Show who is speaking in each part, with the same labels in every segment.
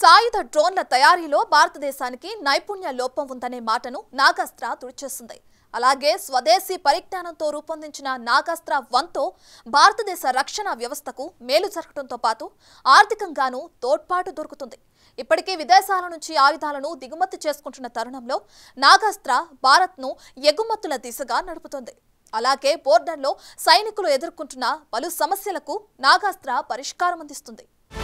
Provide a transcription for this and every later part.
Speaker 1: సాయుధ డ్రోన్ల తయారీలో భారతదేశానికి నైపుణ్య లోపం ఉందనే మాటను నాగాస్త్ర తుడిచేస్తుంది. అలాగే స్వదేశీ పరిజ్ఞానంతో రూపొందించిన నాగాస్త్ర 1తో భారతదేశ రక్షణ వ్యవస్థకు మేలు జరగడంతో పాటు ఆర్థికంగానూ తోడ్పాటు దొరుకుతుంది. ఇప్పటికే విదేశాల నుంచి ఆయుధాలను దిగుమతి చేసుకుంటున్న తరుణంలో నాగాస్త్ర భారత్ను ఎగుమతుల దిశగా నడుపుతుంది. అలాగే బోర్డర్లో సైనికులు ఎదుర్కొంటున్న పలు సమస్యలకు నాగాస్త్ర పరిష్కారం అందిస్తుంది.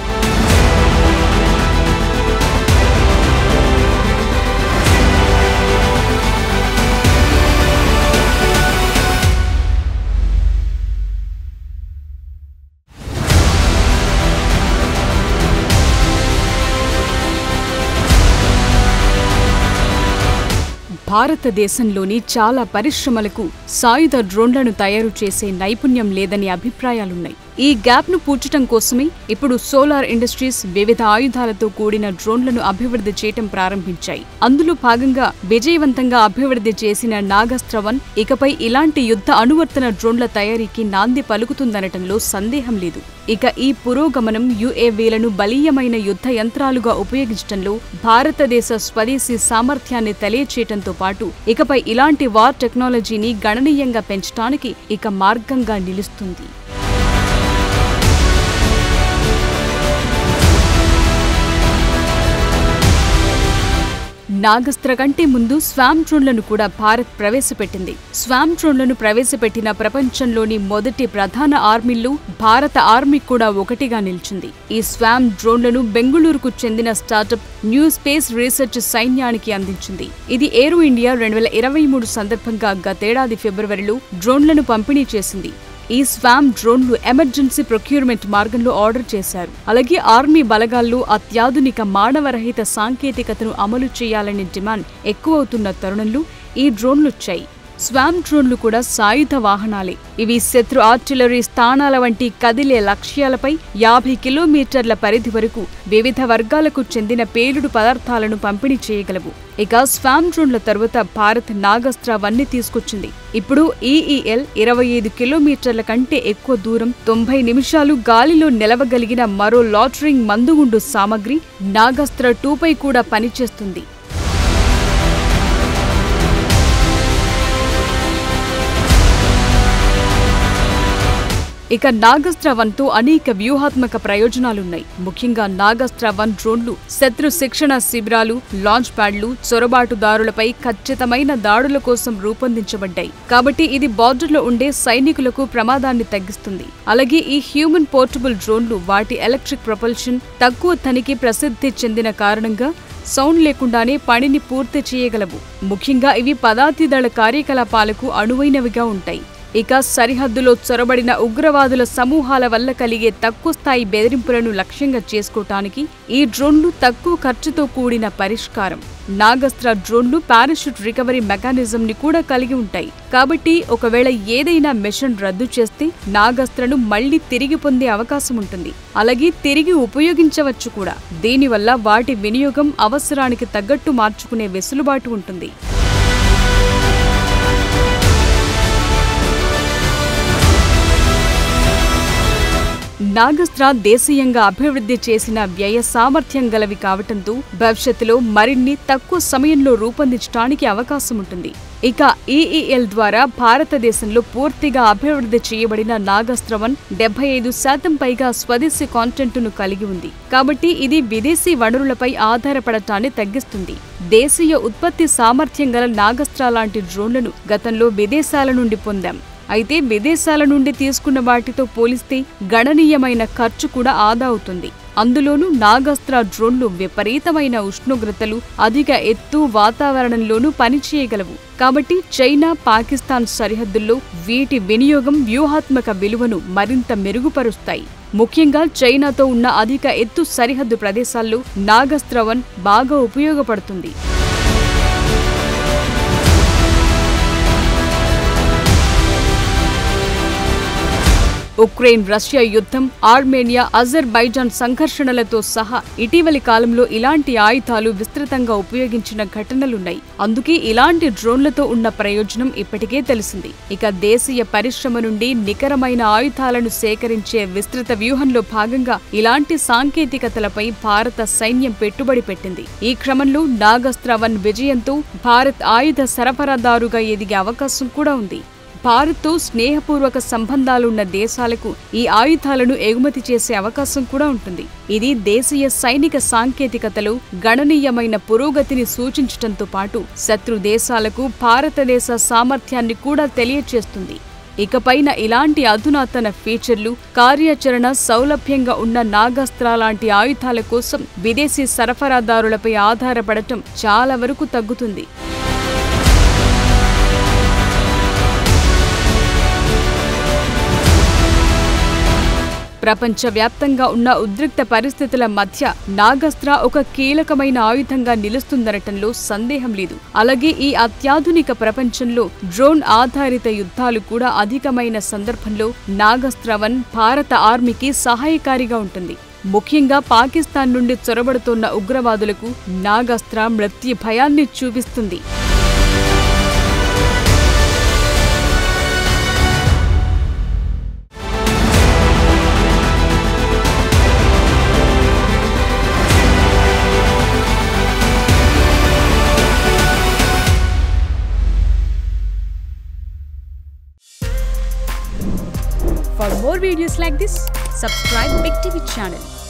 Speaker 2: భారతదేశంలోని చాలా పరిశ్రమలకు సాయుధ డ్రోన్లను తయారు చేసే నైపుణ్యం లేదనే అభిప్రాయాలున్నాయి. ఈ గ్యాప్ను పూడ్చడం కోసమే ఇప్పుడు సోలార్ ఇండస్ట్రీస్ వివిధ ఆయుధాలతో కూడిన డ్రోన్లను అభివృద్ధి చేయటం ప్రారంభించాయి. అందులో భాగంగా విజయవంతంగా అభివృద్ధి చేసిన నాగాస్త్ర 1 ఇకపై ఇలాంటి యుద్ధ అనువర్తన డ్రోన్ల తయారీకి నాంది పలుకుతుందనటంలో సందేహం లేదు. ఇక ఈ పురోగమనం యుఏవీలను బలీయమైన యుద్ధ యంత్రాలుగా ఉపయోగించడంలో భారతదేశ స్వదేశీ సామర్థ్యాన్ని తెలియచేయటంతో పాటు ఇకపై ఇలాంటి వార్ టెక్నాలజీని గణనీయంగా పెంచడానికి ఇక మార్గంగా నిలుస్తుంది. నాగాస్త్ర కంటే ముందు స్వామ్ డ్రోన్లను కూడా భారత్ ప్రవేశపెట్టింది. స్వామ్ డ్రోన్లను ప్రవేశపెట్టిన ప్రపంచంలోని మొదటి ప్రధాన ఆర్మీల్లో భారత ఆర్మీ కూడా ఒకటిగా నిలిచింది. ఈ స్వామ్ డ్రోన్లను బెంగుళూరుకు చెందిన స్టార్టప్ న్యూ స్పేస్ రీసెర్చ్ సైన్యానికి అందించింది. ఇది ఏరో ఇండియా 2023 సందర్భంగా గతేడాది ఫిబ్రవరిలో డ్రోన్లను పంపిణీ చేసింది. ఈ స్వామ్ డ్రోన్లు ఎమర్జెన్సీ ప్రొక్యూర్మెంట్ మార్గంలో ఆర్డర్ చేశారు. అలాగే ఆర్మీ బలగాల్లో అత్యాధునిక మానవరహిత సాంకేతికతను అమలు చేయాలనే డిమాండ్ ఎక్కువవుతున్న తరుణంలో ఈ డ్రోన్లొచ్చాయి. స్వామ్ డ్రోన్లు కూడా సాయుధ వాహనాలే. ఇవి శత్రు ఆర్టిలరీ స్థానాల వంటి కదిలే లక్ష్యాలపై 50 కిలోమీటర్ల పరిధి వరకు వివిధ వర్గాలకు చెందిన పేలుడు పదార్థాలను పంపిణీ చేయగలవు. ఇక స్వామ్ డ్రోన్ల తరువాత భారత్ నాగాస్త్ర 1ని తీసుకొచ్చింది. ఇప్పుడు ఈఈఎల్ 25 కిలోమీటర్ల కంటే ఎక్కువ దూరం 90 నిమిషాలు గాలిలో నిలవగలిగిన మరో లాటరింగ్ మందుగుండు సామగ్రి నాగాస్త్ర 2పై కూడా పనిచేస్తుంది. ఇక నాగాస్త్ర 1తో అనేక వ్యూహాత్మక ప్రయోజనాలున్నాయి. ముఖ్యంగా నాగాస్త్ర 1 డ్రోన్లు శత్రు శిక్షణ శిబిరాలు, లాంచ్ ప్యాడ్లు, చొరబాటుదారులపై ఖచ్చితమైన దాడుల కోసం రూపొందించబడ్డాయి. కాబట్టి ఇది బార్డర్లో ఉండే సైనికులకు ప్రమాదాన్ని తగ్గిస్తుంది. అలాగే ఈ హ్యూమన్ పోర్టబుల్ డ్రోన్లు వాటి ఎలక్ట్రిక్ ప్రొపల్షన్, తక్కువ తనిఖీ ప్రసిద్ధి చెందిన కారణంగా సౌండ్ లేకుండానే పనిని పూర్తి చేయగలవు. ముఖ్యంగా ఇవి పదాతి దళ కార్యకలాపాలకు అనువైనవిగా ఉంటాయి. ఇక సరిహద్దులో చొరబడిన ఉగ్రవాదుల సమూహాల వల్ల కలిగే తక్కువ స్థాయి బెదిరింపులను లక్ష్యంగా చేసుకోవటానికి ఈ డ్రోన్లు తక్కువ ఖర్చుతో కూడిన పరిష్కారం. నాగాస్త్ర డ్రోన్లు పారాషూట్ రికవరీ మెకానిజంని కూడా కలిగి ఉంటాయి. కాబట్టి ఒకవేళ ఏదైనా మిషన్ రద్దు చేస్తే నాగాస్త్రను మళ్లీ తిరిగి పొందే అవకాశం ఉంటుంది. అలాగే తిరిగి ఉపయోగించవచ్చు కూడా. దీనివల్ల వాటి వినియోగం అవసరానికి తగ్గట్టు మార్చుకునే వెసులుబాటు ఉంటుంది. నాగాస్త్ర దేశీయంగా అభివృద్ధి చేసిన వ్యయ సామర్థ్యం గలవి కావటంతో భవిష్యత్తులో మరిన్ని తక్కువ సమయంలో రూపొందించడానికి అవకాశం ఉంటుంది. ఇక ఈఈఎల్ ద్వారా భారతదేశంలో పూర్తిగా అభివృద్ధి చేయబడిన నాగాస్త్ర 1 75% పైగా స్వదేశీ కాంటెంట్ను కలిగి ఉంది. కాబట్టి ఇది విదేశీ వనరులపై ఆధారపడటాన్ని తగ్గిస్తుంది. దేశీయ ఉత్పత్తి సామర్థ్యం గల నాగాస్త్ర లాంటి డ్రోన్లను గతంలో విదేశాల నుండి పొందాం. అయితే విదేశాల నుండి తీసుకున్న వాటితో పోలిస్తే గణనీయమైన ఖర్చు కూడా ఆదా అవుతుంది. అందులోనూ నాగాస్త్ర డ్రోన్లు విపరీతమైన ఉష్ణోగ్రతలు, అధిక ఎత్తు వాతావరణంలోనూ పనిచేయగలవు. కాబట్టి చైనా, పాకిస్తాన్ సరిహద్దుల్లో వీటి వినియోగం వ్యూహాత్మక విలువను మరింత మెరుగుపరుస్తాయి. ముఖ్యంగా చైనాతో ఉన్న అధిక ఎత్తు సరిహద్దు ప్రదేశాల్లో నాగాస్త్ర 1 బాగా ఉపయోగపడుతుంది. ఉక్రెయిన్ రష్యా యుద్ధం, ఆర్మేనియా అజర్బైజాన్ సంఘర్షణలతో సహా ఇటీవలి కాలంలో ఇలాంటి ఆయుధాలు విస్తృతంగా ఉపయోగించిన ఘటనలున్నాయి. అందుకే ఇలాంటి డ్రోన్లతో ఉన్న ప్రయోజనం ఇప్పటికే తెలిసింది. ఇక దేశీయ పరిశ్రమ నుండి నికరమైన ఆయుధాలను సేకరించే విస్తృత వ్యూహంలో భాగంగా ఇలాంటి సాంకేతికతలపై భారత సైన్యం పెట్టుబడి పెట్టింది. ఈ క్రమంలో నాగస్త్ర-1 విజయంతో భారత్ ఆయుధ సరఫరాదారుగా ఎదిగే అవకాశం కూడా ఉంది. భారత్తో స్నేహపూర్వక సంబంధాలున్న దేశాలకు ఈ ఆయుధాలను ఎగుమతి చేసే అవకాశం కూడా ఉంటుంది. ఇది దేశీయ సైనిక సాంకేతికతలో గణనీయమైన పురోగతిని సూచించడంతో పాటు శత్రు దేశాలకు భారతదేశ సామర్థ్యాన్ని కూడా తెలియచేస్తుంది. ఇకపైన ఇలాంటి అధునాతన ఫీచర్లు, కార్యాచరణ సౌలభ్యంగా ఉన్న నాగాస్త్ర లాంటి ఆయుధాల కోసం విదేశీ సరఫరాదారులపై ఆధారపడటం చాలా వరకు తగ్గుతుంది. ప్రపంచవ్యాప్తంగా ఉన్న ఉద్రిక్త పరిస్థితుల మధ్య నాగస్త్ర ఒక కీలకమైన ఆయుధంగా నిలుస్తుందనటంలో సందేహం లేదు. అలాగే ఈ అత్యాధునిక ప్రపంచంలో డ్రోన్ ఆధారిత యుద్ధాలు కూడా అధికమైన సందర్భంలో నాగస్త్ర-1 భారత ఆర్మీకి సహాయకారిగా ఉంటుంది. ముఖ్యంగా పాకిస్తాన్ నుండి చొరబడుతోన్న ఉగ్రవాదులకు నాగస్త్ర మృత్యు భయాన్ని చూపిస్తుంది. For more videos like this, subscribe Big TV channel.